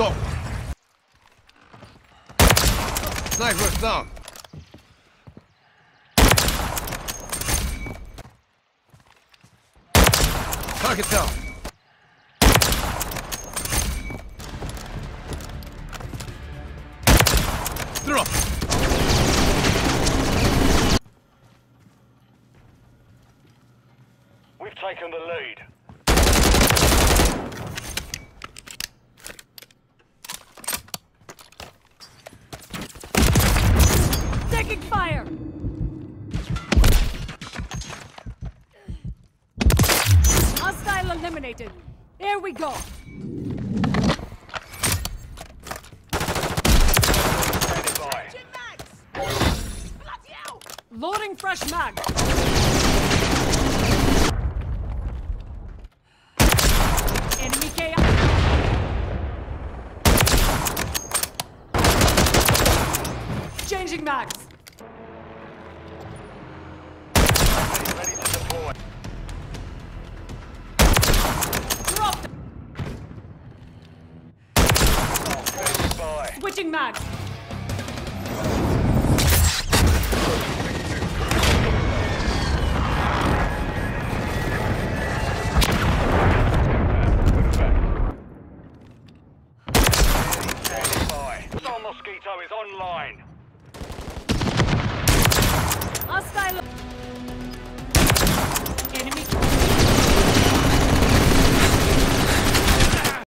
Go! Sniper's down! Target down! Drop! We've taken the lead. Taking fire! Hostile eliminated. Here we go. Standing by. Loading fresh mag. Enemy KI. Changing mags. Ready to deploy. Dropped. Standing by. Switching mags. Standing by. Star Mosquito is online. Hostile. Enemy.